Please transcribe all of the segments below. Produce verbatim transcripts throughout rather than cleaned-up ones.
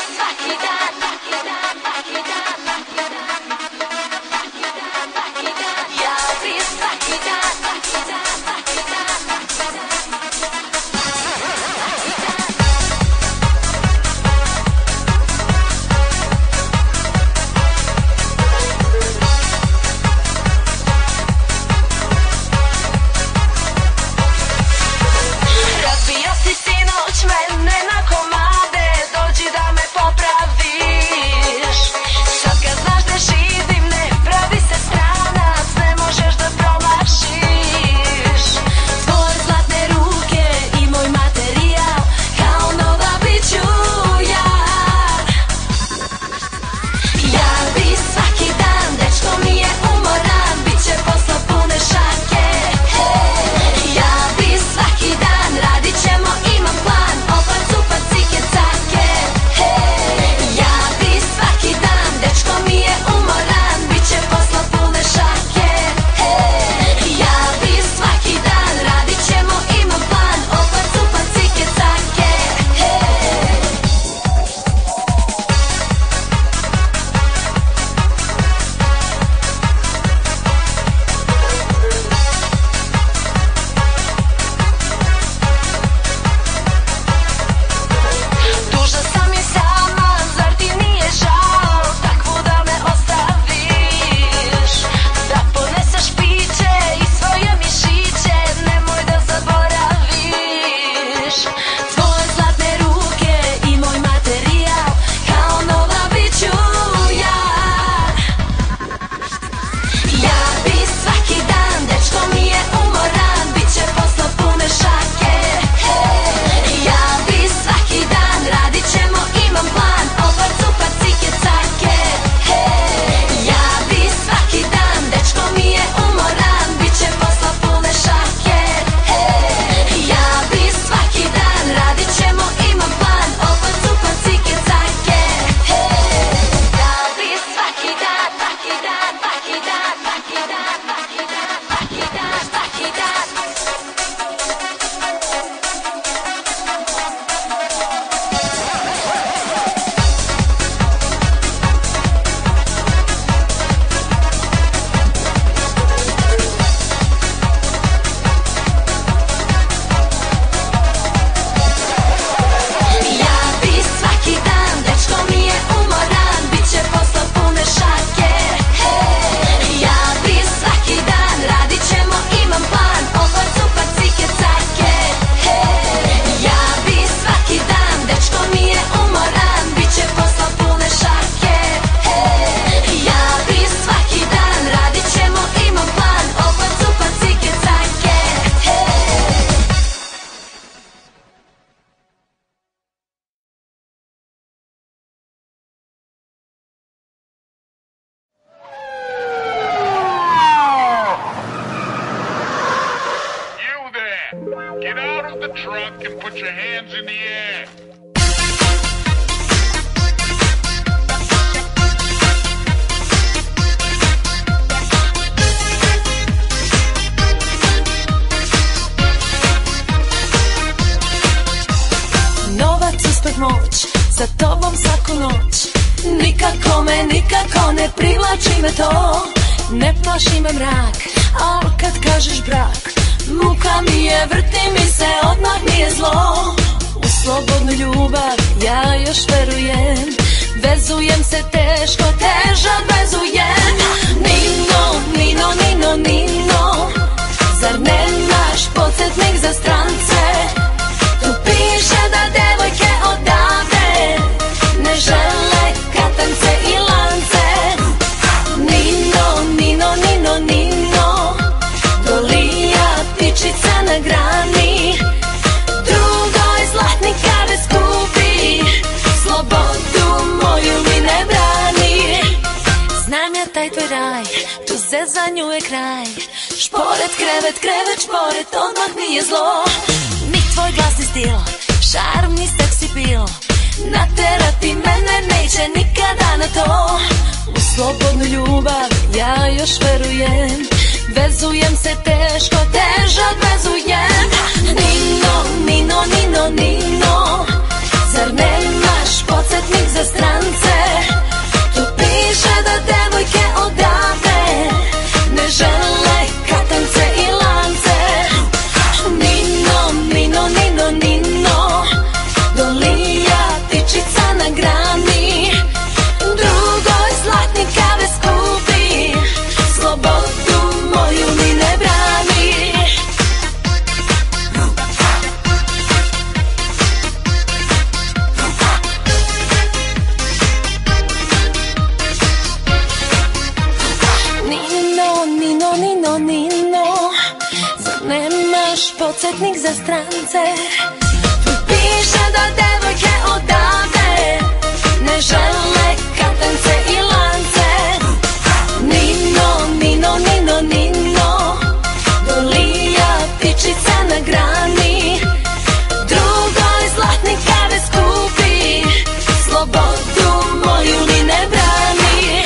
truck and put your hands in the air. Novac uspeh moć, za tobom svaku noć. Nikako me, nikako ne privlači me to. Ne plaši me mrak, al kad kažeš brak, muka mi je, vrti mi se, odmah mi je zlo. U slobodnu ljubav ja još verujem, vezujem se teško, teža vezujem. Nino, Nino, Nino, Nino, zar nemaš podsjetnik za strance? Tu piše da devojke odavde ne žele katance i lance. Nino, Nino, Nino, Nino, Dolija ptičica na grani, drugoj zlatnika bez kupi, slobodu moju mi ne brani. Znam ja taj tvoj raj, tu zezanju je kraj, šporet, krevet, krevet, šporet, odmah mi je zlo. Ni tvoj glasni stil, šarm, ni seksi pil, naterati mene neće nikada na to. U slobodnu ljubav ja još verujem, vezujem se teško, teža vezujem. Nino, Nino, Nino, Nino, zar nemaš podsjetnik za sence. Tu piše da devojke odavde ne žele katance i lance. Nino, Nino, Nino, Nino, dolija ptičica na grani. Drugoj zlatni kave skupi, slobodu moju li ne brani.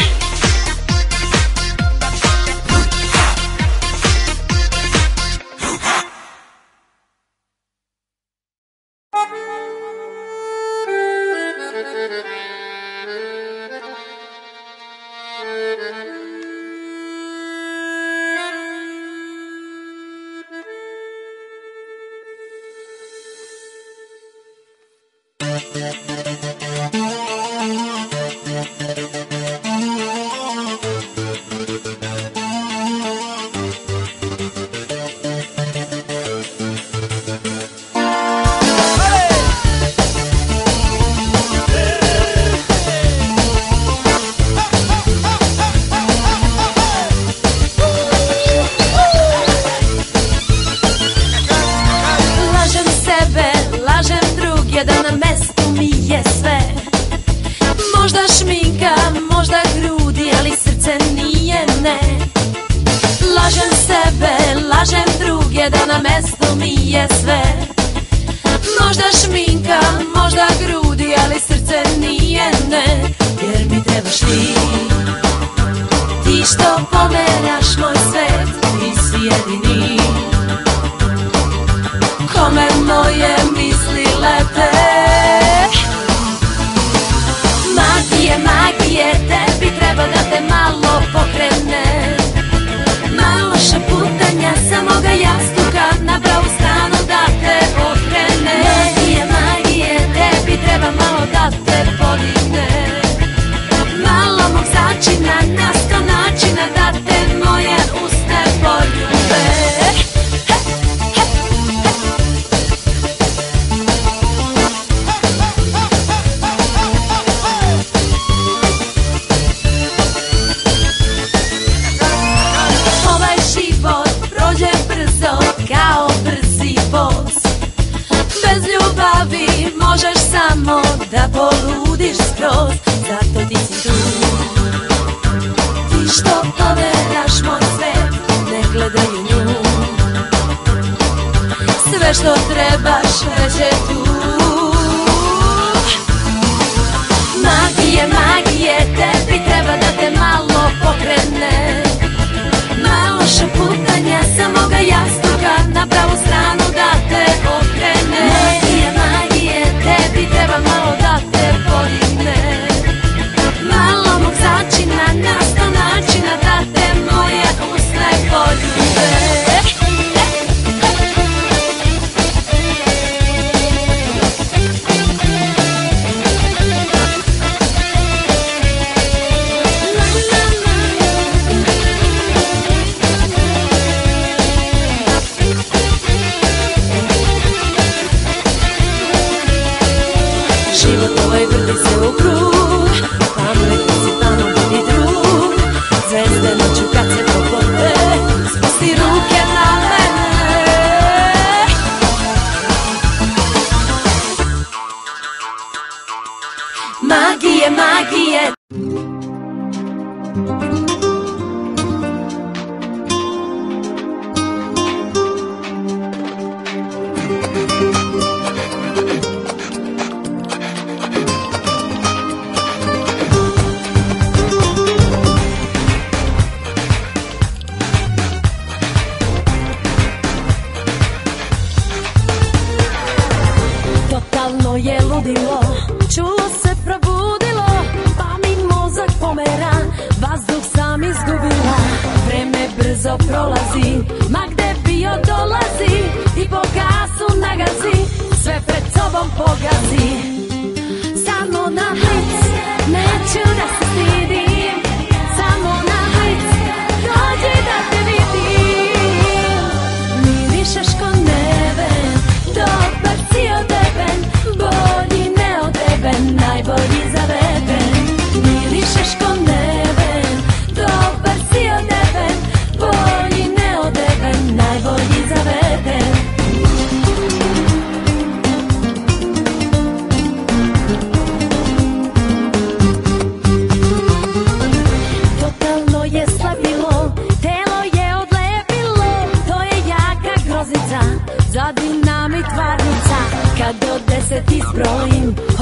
Bolji ne od tebe, najbolji za vete.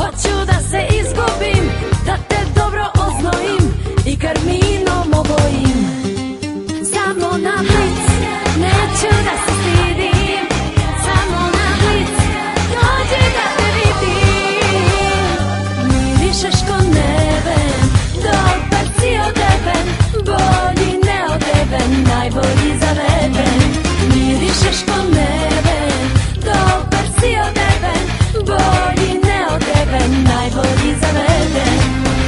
Hoću da se izgubim, da te dobro oznojim i karminom obojim. Samo na blic, neću da se stidim. Samo na blic, dođi da te vidim. Mirišeš ko neben, dobar si odeben, bolji ne odeben, najbolji zaveden. Mirišeš ko neben, dobar si odeben, bolji ne odeben, najbolji zaveden.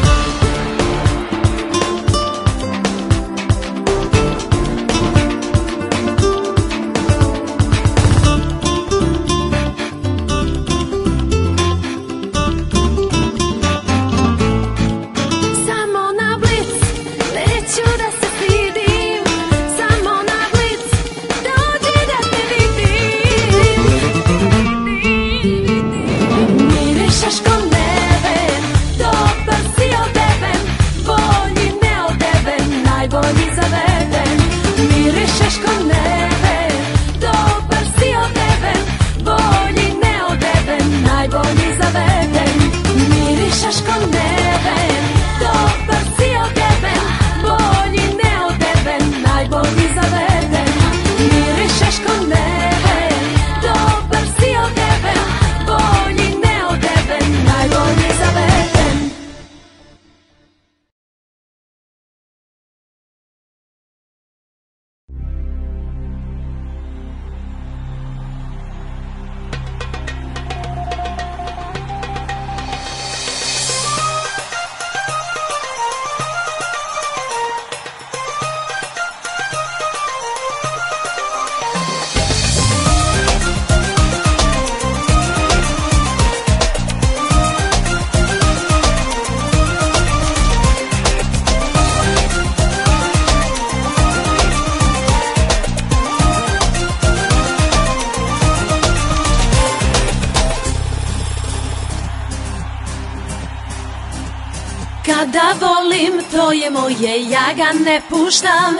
Kada volim, to je moje, ja ga ne puštam.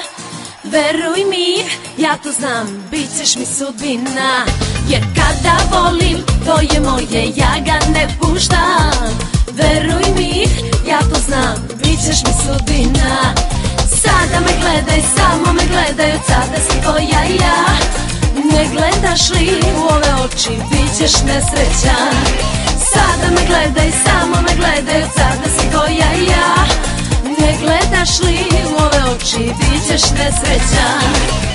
Veruj mi, ja to znam, bit ćeš mi sudbina. Jer kada volim, to je moje, ja ga ne puštam. Veruj mi, ja to znam, bit ćeš mi sudbina. Sada me gledaj, samo me gledaj, od sada si tvoja ja. Ne gledaš li u ove oči, bit ćeš nesrećan. Sada me gledaj, samo me gledaj, od sada si tvoja ja. Ne gledaš li u ove oči, bit ćeš nesrećan.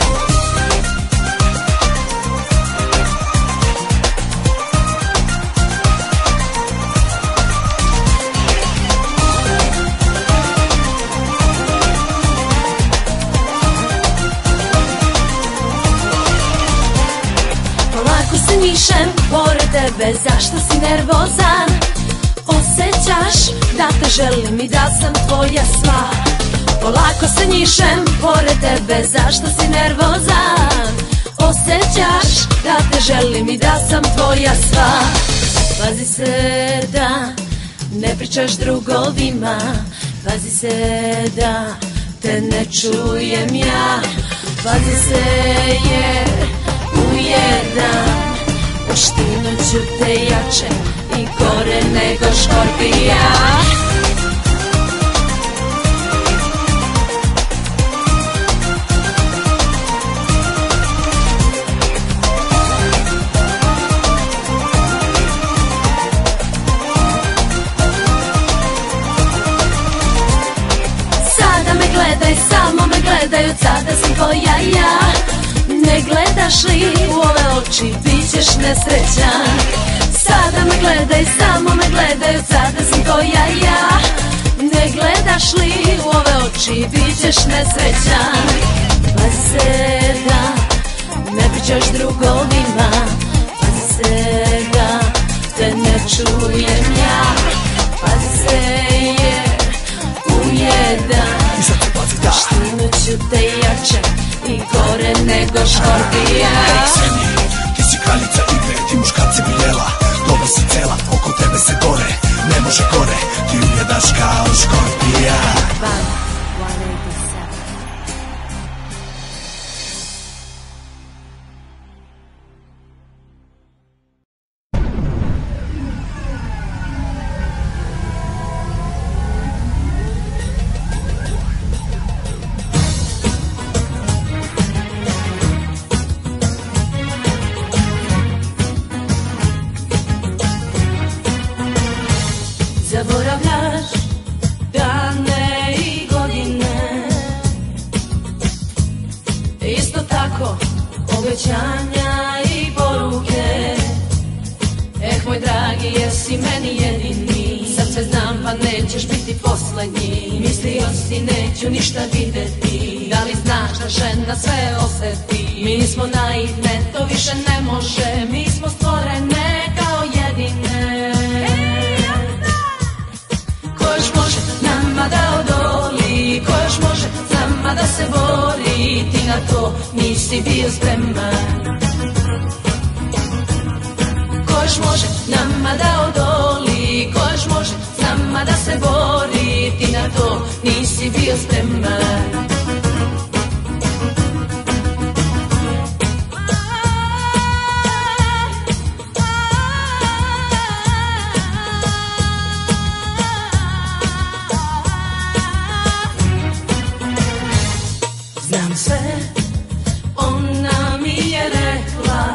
Polako se nišem pored tebe, zašto si nervozan? Osjećaš da te želim i da sam tvoja sva. Polako se nišem pored tebe, zašto si nervozan? Osjećaš da te želim i da sam tvoja sva. Pazi se da ne pričaš drugovima, pazi se da te ne čujem ja. Pazi se jer u jedan poštinut ću te jače i gore nego škorpija. Sada me gledaj, samo me gledaj, od sada sam tvoja ja. Ne gledaš li u ove oči, bit ćeš nesrećan. Sada me gledaj, samo me gledaj, od sada sam tvoja ja. Ne gledaš li u ove oči, bit ćeš nesrećan. Pazi se da ne pričaš drugovima, pazi se da te ne čujem ja. Pazi se jer u jedan poštinut ću te jače i gore nego škorpija. Hej, Kseni, ti si kraljica igre, ti muškarci bi jela. Dobro si cela, oko tebe se gore, ne može gore, ti ujedaš kao škorpija. zaboravljaš dane i godine, isto tako obećanja i poruke. Eh, moj dragi, jesi meni jedini, srce znam pa nećeš biti poslednji. Mislio si neću ništa videti, da li znaš da žena sve oseti? Mi smo naivne, to više ne može, mi smo stvorene kao jedine. Ko još može nama da odoli, ko još može nama da se bori? Ti na to nisi bio spreman. Ko još može nama da odoli, ko još može nama da se bori? Ti na to nisi bio spreman. Znam sve, ona mi je rekla,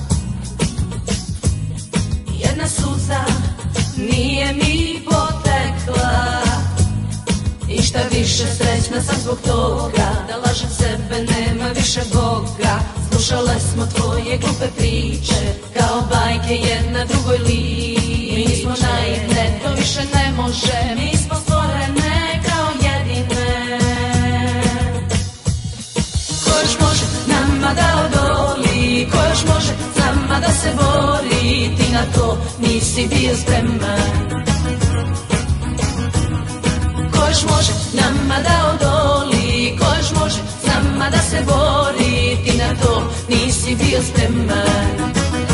jedna suza nije mi potekla. I šta više srećna sam zbog toga, da lažem sebe, nema više Boga. Slušale smo tvoje glupe priče, kao bajke jedna drugoj liče. Mi smo naivne, to više ne može, mi smo stvorene kao jedine. Ko još može nama da odoli, ko još može nama da se bori? Ti na to nisi bio spreman. Ko još može nama da odoli, ko još može nama da se bori? Ti na to nisi bio spreman.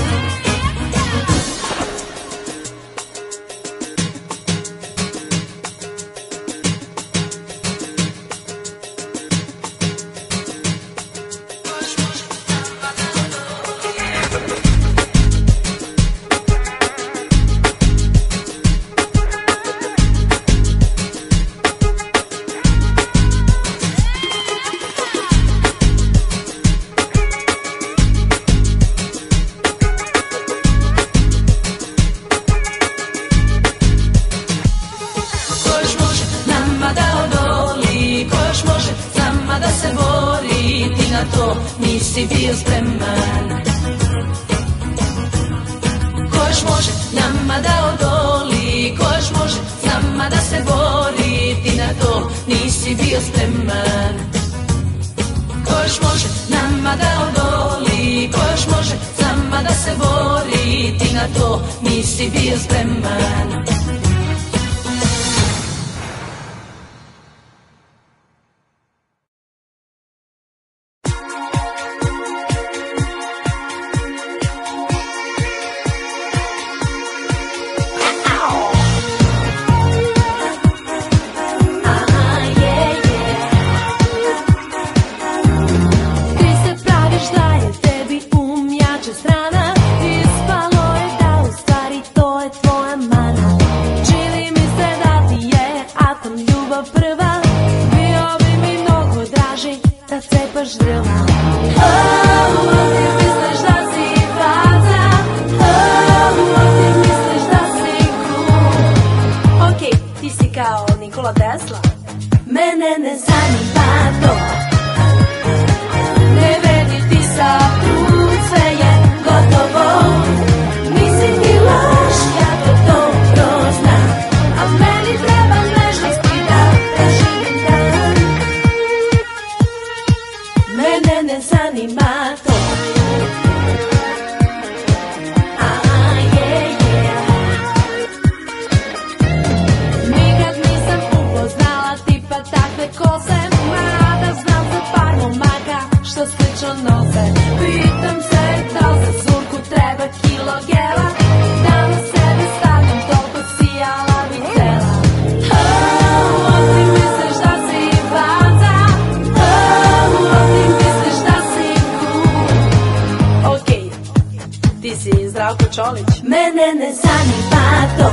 Nisi bio spreman. Ko još može nama da odoli, ko još može nama da se bori? Ti na to nisi bio spreman. Ko još može nama da odoli, ko još može nama da se bori? Ti na to nisi bio spreman. Mene ne zanima to,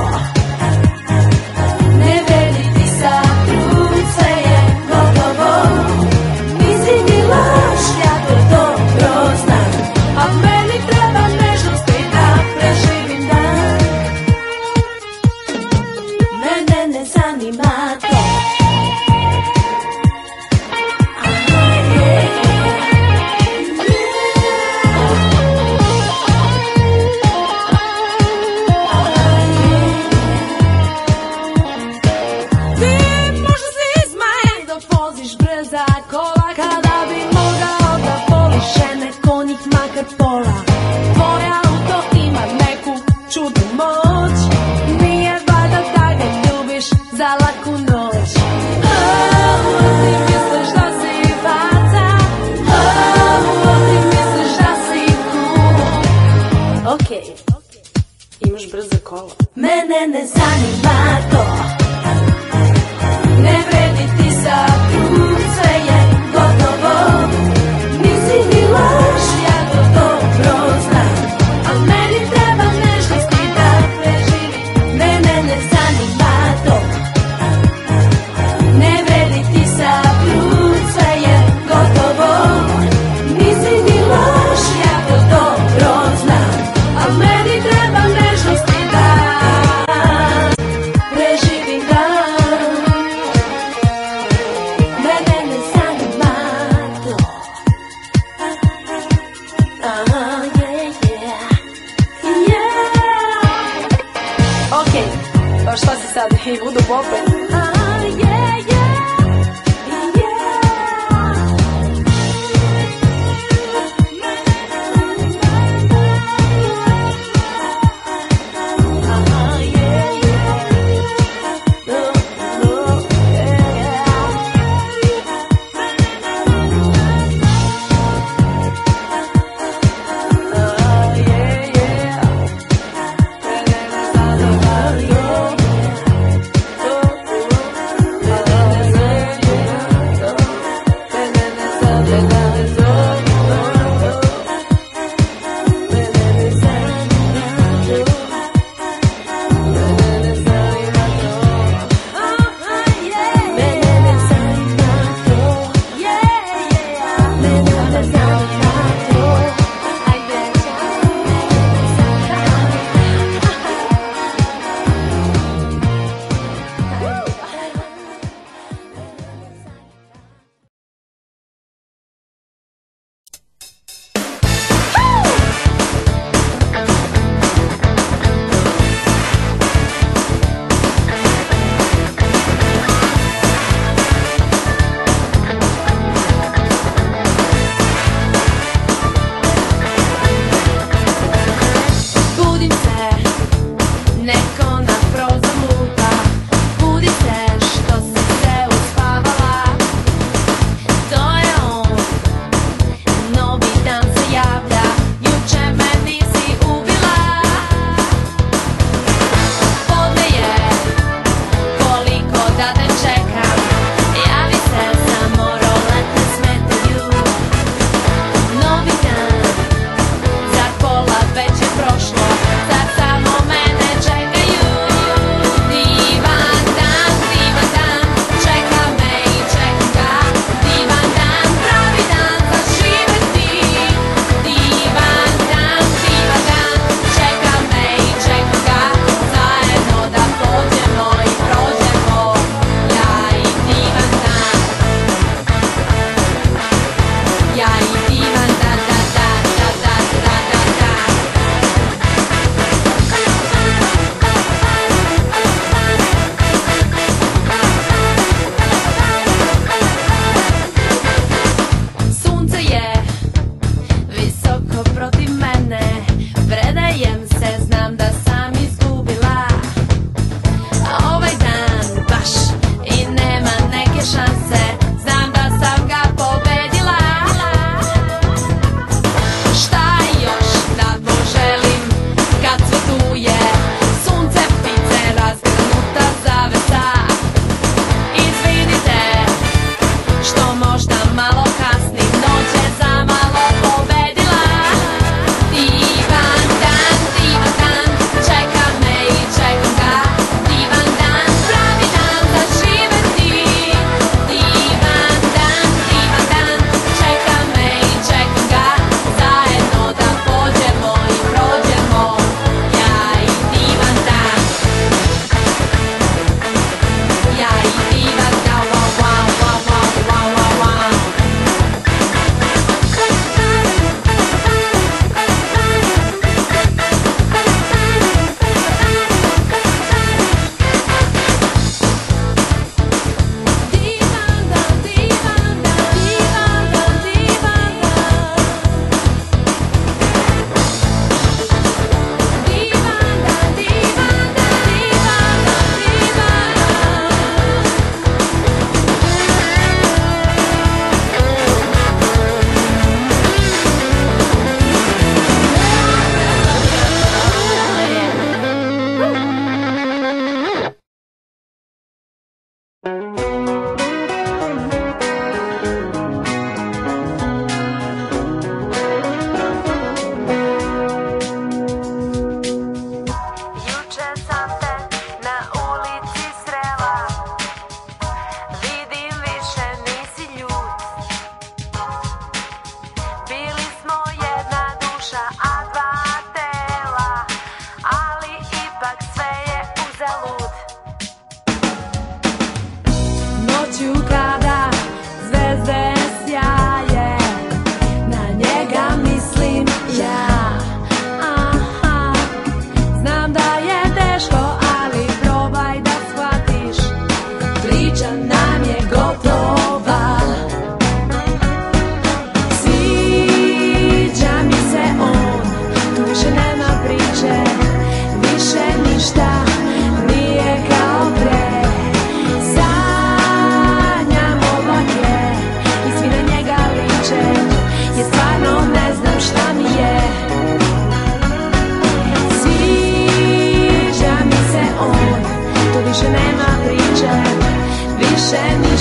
ne veri ti sa trud, sve je gotovo. Nisi mi laž, ja to dobro znam, a meni treba nežnost i da preživim dan. zanima to. Imaš brza kola. Mene ne zanima to. Ne vredi ti sa put, sve je gotovo. Nisi ni loš, ja to dobro znam. Al meni treba nežnosti da preživi. Mene ne zanima to. Ne vredi ti sa put, sve je gotovo. Nisi ni loš, ja to dobro znam. Al meni treba nežnosti da preživim dan. Mene ne zanima to. Aha, yeah, yeah, yeah. Okej, pa šta si sad, i Vudu Pope? Aha, yeah, yeah,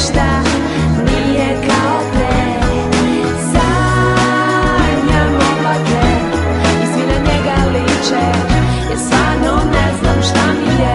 ništa nije kao pre. Sanjam oblake i svi na njega liče, jer stvarno ne znam šta mi je.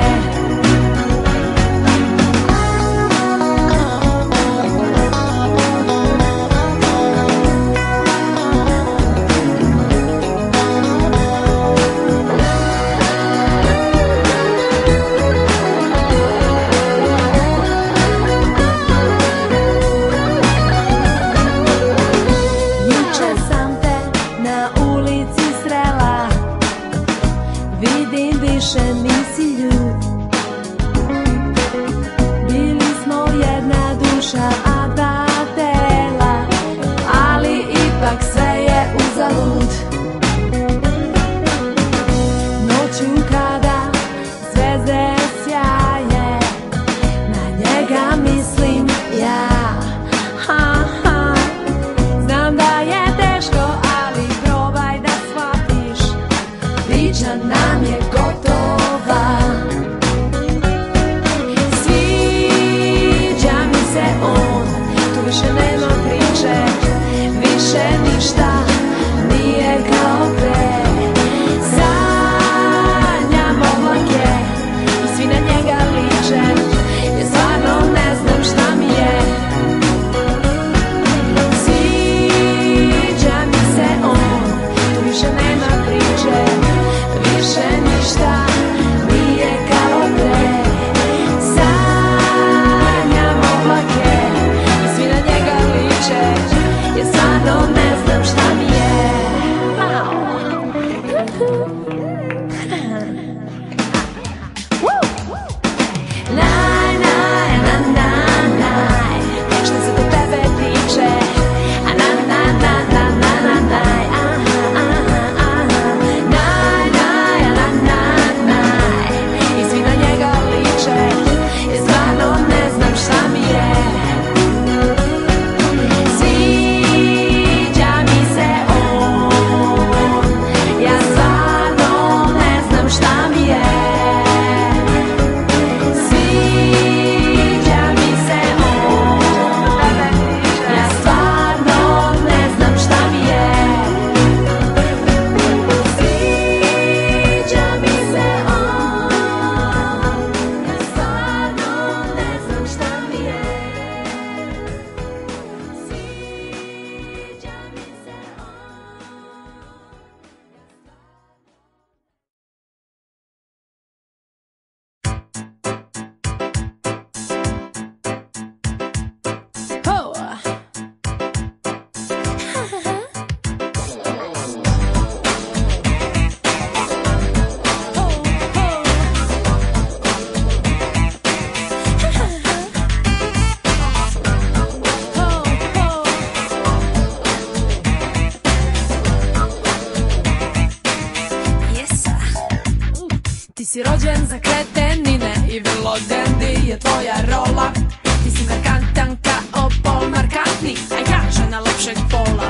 si rođen za kretenine i vrlo dandy je tvoja rola. Ti si markantan kao Paul McCartney, a ja žena lepšeg pola.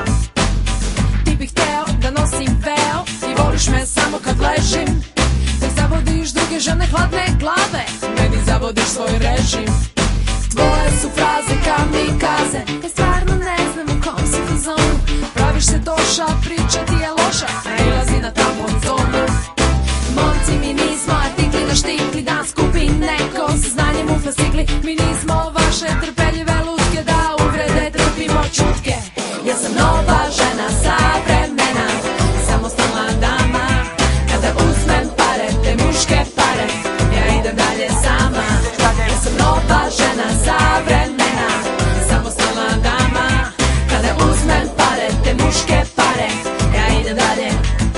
Ti bih hteo da nosim veo i voliš me samo kad ležim. Ti zavodiš druge žene hladne glave, meni zavodiš svoj režim. Tvoje su fraze kamikaze, ja stvarno ne znam u kom si fazonu. Praviš se toša, priča ti je loša, nailazi na tampon zonu. Momci mi nismo artikli na štikli, dan skupi neko sa znanjem u fascikli. Mi nismo vaše trpeljive lutke da uvrede trpimo čutke. Ja sam nova žena savremena, samostalna dama. Kada uzmem pare, te muške pare, ja idem dalje sama. Ja sam nova žena savremena, samostalna dama. Kada uzmem pare, te muške pare, ja idem dalje.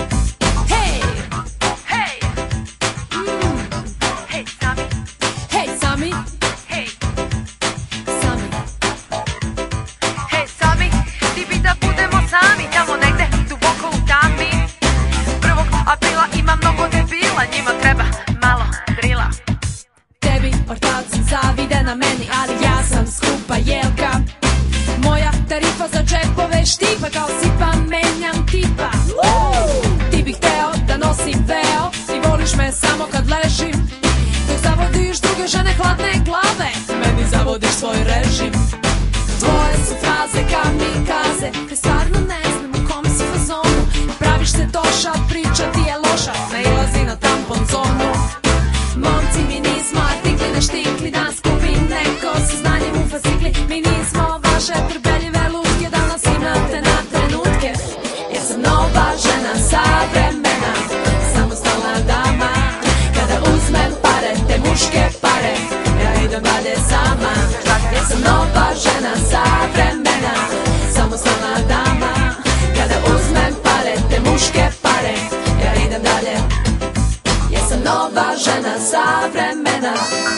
Zavide na meni, ali ja sam skupa jelka. Moja tarifa za džepove štipa, kao sipa menjam tipa. Ti bih hteo da nosim veo i voliš me samo kad ležim. Dok zavodiš druge žene hladne glave, meni zavodiš svoj režim. držim. Tvoje su fraze kamikaze, te stvarno ne znam u kom si fazonu. Praviš se toša, priča ti je loša, nailazi na tampon zonu. Momci mi nismo artikli na štikli, da skupim neko sa znanjem u fascikli. Mi nismo vaše trpeljive lutke, da nas imate na trenutke. Ja sam nova žena, savremena, samostalna dama. Kada uzmem pare, te muške pare, ja idem dalje sama. Ja sam nova žena, savremena, samostalna dama. Kada uzmem pare, te muške pare, ja idem dalje. Ja sam nova žena, savremena.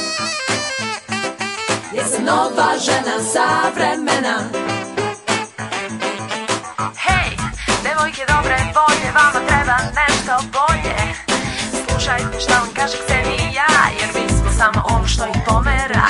Ja sam nova žena, savremena. Hej, devojke dobre volje, vama treba nešto bolje. Slušajte šta vam kaže sebi ja, jer mi smo samo ono što ih pomera.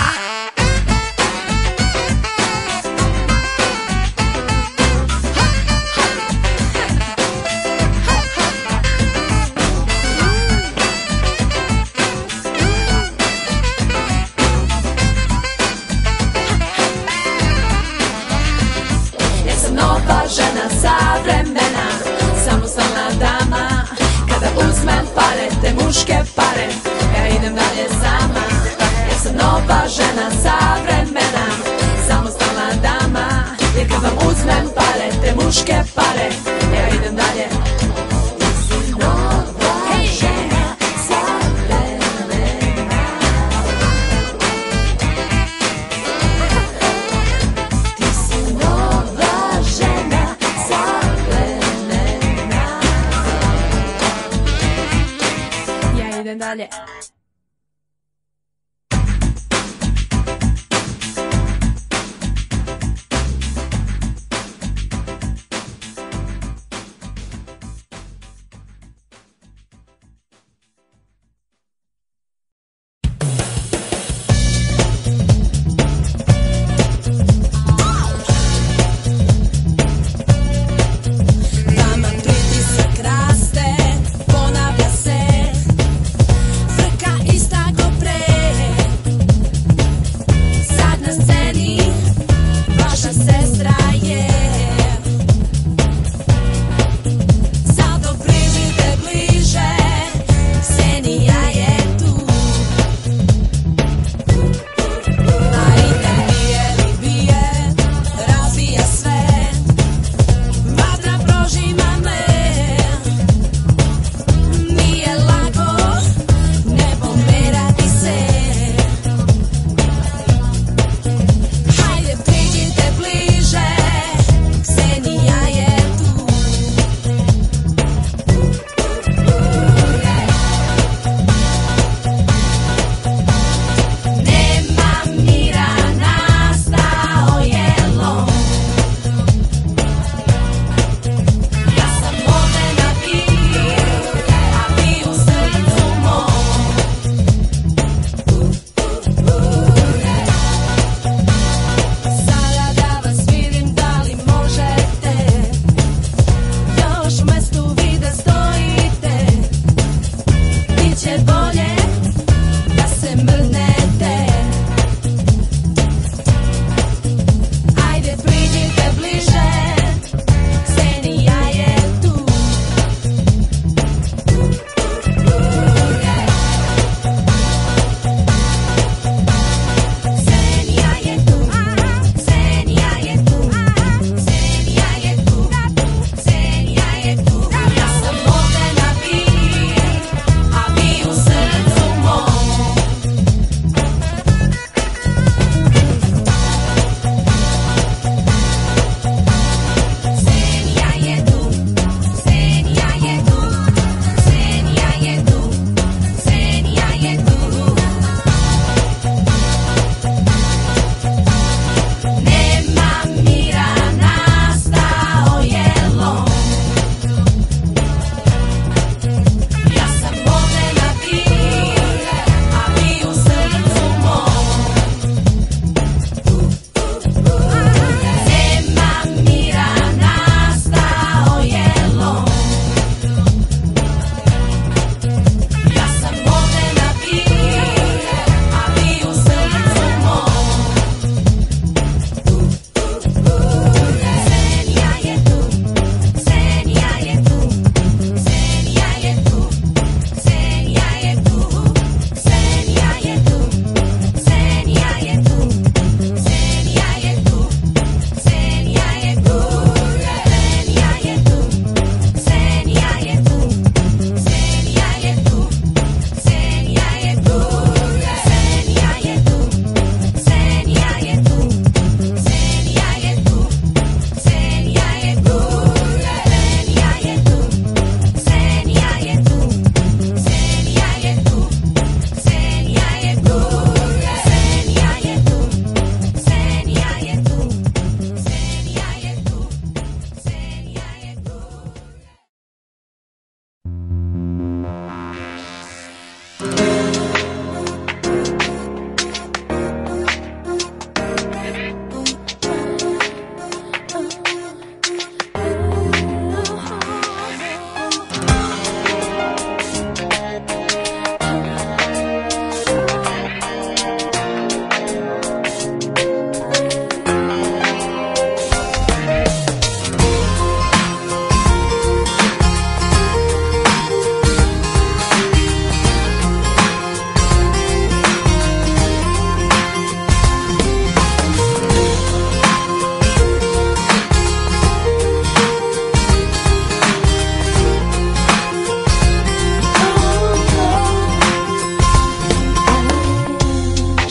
Nova žena, savremena, samostalna dama. Kada uzmem pare, te muške pare, ja idem dalje sama. Ja sam nova žena, savremena, samostalna dama. Jer kad vam uzmem pare, te muške pare, ja idem dalje. Nova žena, savremena. Ti si nova žena, savremena. Ja idem dalje. Taman pritisak raste, ponavlja se, frka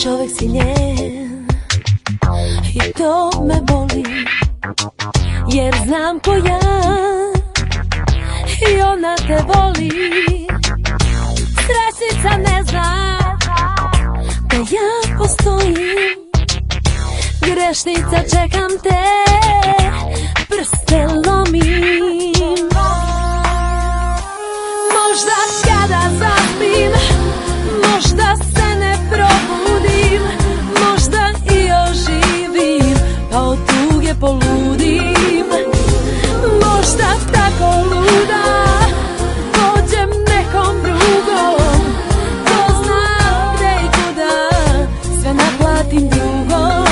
čovjek si njen i to me boli, jer znam ko ja i ona te voli. Srećnica ne zna da ja postojim, grešnica čekam te, prste lomim. Možda kada zaspim, možda se ne probudim, možda i oživim, pa od tuge poludim. Možda tako luda pođem nekom drugom, ko zna gde i kuda, sve naplatim drugom.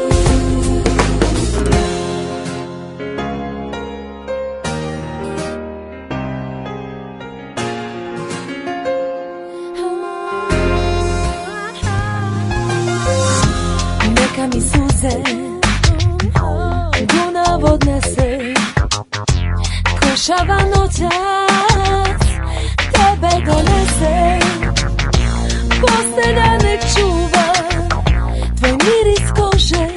Neka mi suze Dunav odnese, košava noćas tebe donese. Postelja nek čuva tvoj miris kože,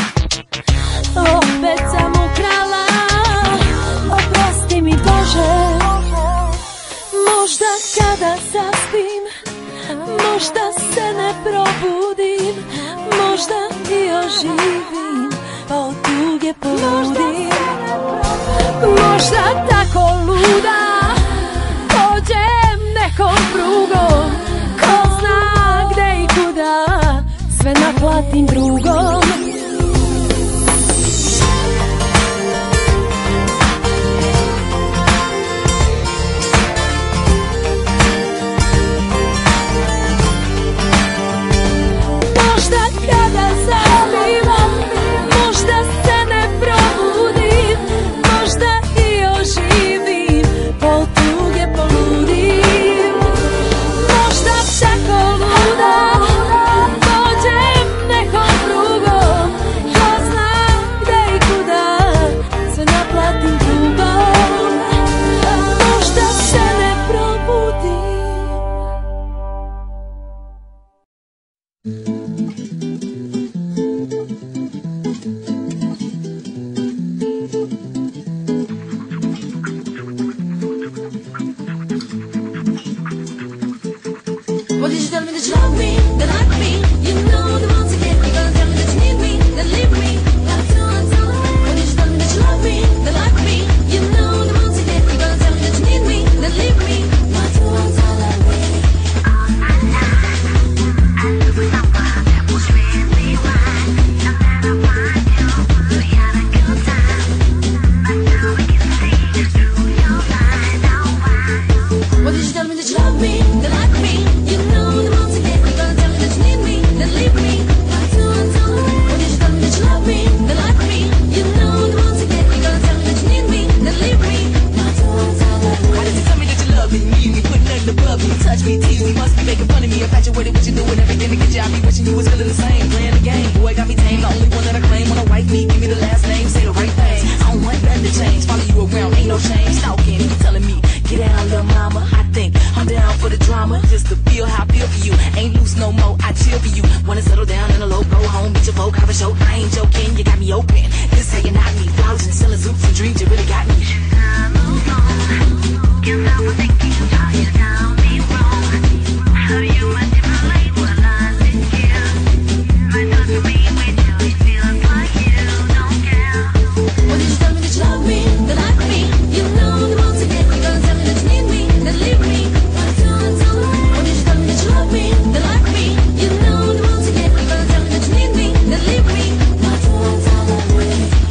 opet sam ukrala, oprosti mi Bože. Možda kada zaspim, možda se ne probudim, možda i oživim, pa od tuge poludim. Možda tako luda pođem nekom prugom, ko zna gde i kuda, sve naplatim drugom. Možda kada zaspim, možda se ne probudim, možda i oživim, pa od tuge poludim. Možda tako luda pođem nekom drugom, ko zna gde i kuda, sve naplatim drugom. Možda se ne probudim. What did you tell me that you love me, that I could be? You know the ones again. You gonna tell me that you need me, then leave me. That's too untolerable. What did you tell me that you love me, that I could be? You know the ones again. You gonna tell me that you need me, then leave me. That's too untolerable. What did you tell me that you love me, that I could be? You know the ones again. You gonna tell me that you need me, then leave me. That's too untolerable. What did you tell me that you love me, that I could be? You know the ones again. You gonna tell me that you need me, then leave me. That's too untolerable. Why did you tell me that you love me? Me, me put nothing above me. Touch me, tease me, must be making fun of me. Infatuated with you doing everything to get you. I be wishing you was feeling the same, playing the game. Boy, got me tame, the only one that I claim. Wanna wife me, give me the last name, say the right things. I don't want nothing to change. Follow you around, ain't no shame. Stalking, you telling me, get down, little mama. I think I'm down for the drama, just to feel how I feel for you. Ain't loose no more, I chill for you. Wanna settle down in a low, go home, beat your folk, have a show. I ain't joking, you got me open. This how you knock me, flowers and selling zoops and dreams, you really got me. What did you tell me that you love me, that I could be? You know the ones again. You gonna tell me that you need me, then leave me. That's too untolerable. What did you tell me that you love me, that I could be? You know the ones again. You gonna tell me that you need me, then leave me. That's too untolerable.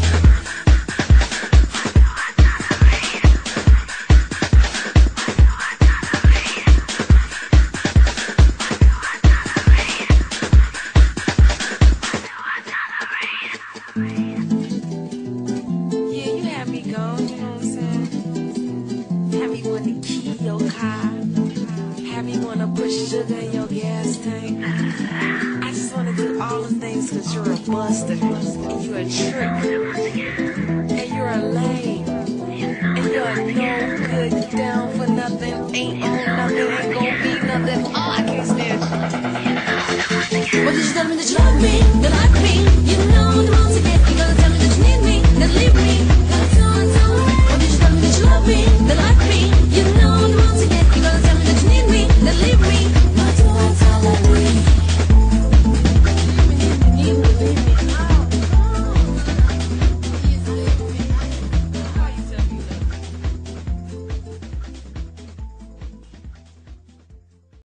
Yeah, you had me gone, you know what I'm saying? Had me wanna key your car. Had me wanna put sugar in your gas tank. I just wanna do all the things cause you're a buster. And you're a trick. And you're a lame. And you're a no good, you down for nothing. Ain't on nothing, ain't gon' be nothing. Oh, I can't stand it. What did you tell me that you love me, then like me.